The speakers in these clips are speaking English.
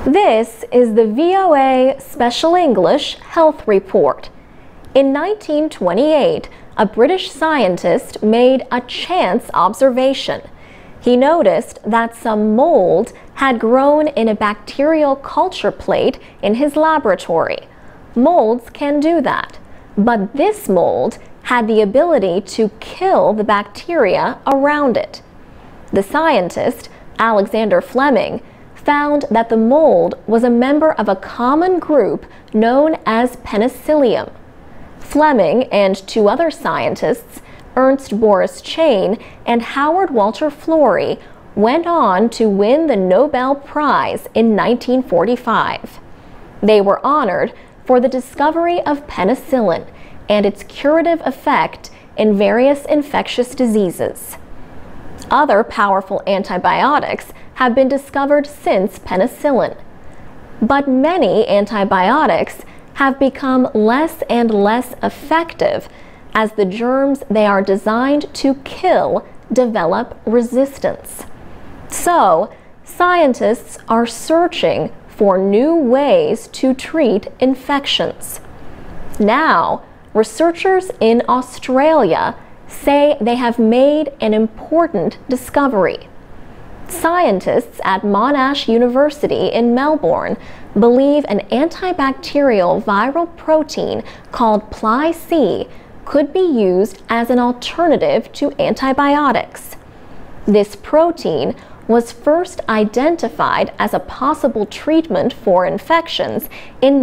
This is the VOA Special English Health Report. In 1928, a British scientist made a chance observation. He noticed that some mold had grown in a bacterial culture plate in his laboratory. Molds can do that, but this mold had the ability to kill the bacteria around it. The scientist, Alexander Fleming, found that the mold was a member of a common group known as Penicillium. Fleming and two other scientists, Ernst Boris Chain and Howard Walter Florey, went on to win the Nobel Prize in 1945. They were honored for the discovery of penicillin and its curative effect in various infectious diseases. Other powerful antibiotics have been discovered since penicillin. But many antibiotics have become less and less effective as the germs they are designed to kill develop resistance. So, scientists are searching for new ways to treat infections. Now, researchers in Australia say they have made an important discovery. Scientists at Monash University in Melbourne believe an antibacterial viral protein called Pli-C could be used as an alternative to antibiotics. This protein was first identified as a possible treatment for infections in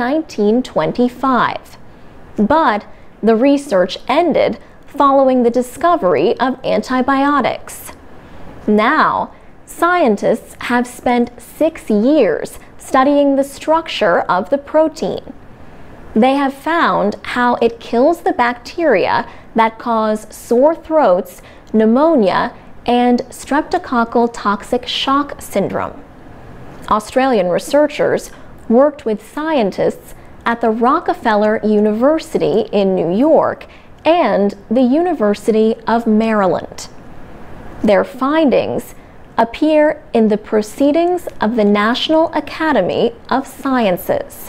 1925. But the research ended following the discovery of antibiotics. Now, scientists have spent 6 years studying the structure of the protein. They have found how it kills the bacteria that cause sore throats, pneumonia, and streptococcal toxic shock syndrome. Australian researchers worked with scientists at the Rockefeller University in New York and the University of Maryland. Their findings appear in the Proceedings of the National Academy of Sciences.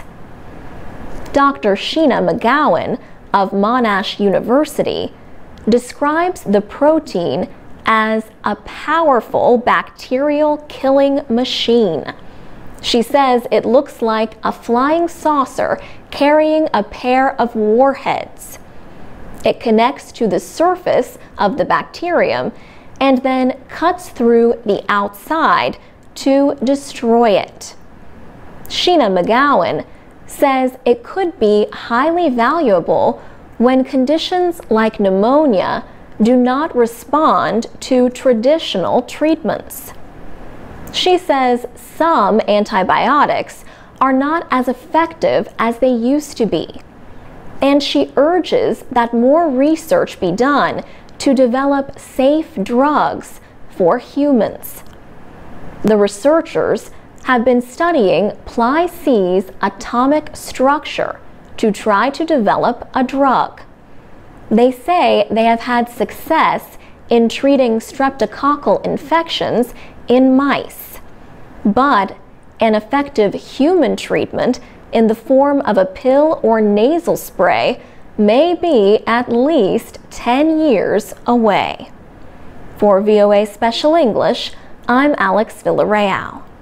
Dr. Sheena McGowan of Monash University describes the protein as a powerful bacterial killing machine. She says it looks like a flying saucer carrying a pair of warheads. It connects to the surface of the bacterium and then cuts through the outside to destroy it. Sheena McGowan says it could be highly valuable when conditions like pneumonia do not respond to traditional treatments. She says some antibiotics are not as effective as they used to be, and she urges that more research be done to develop safe drugs for humans. The researchers have been studying Pli-C's atomic structure to try to develop a drug. They say they have had success in treating streptococcal infections in mice, but an effective human treatment in the form of a pill or nasal spray may be at least 10 years away. For VOA Special English, I'm Alex Villarreal.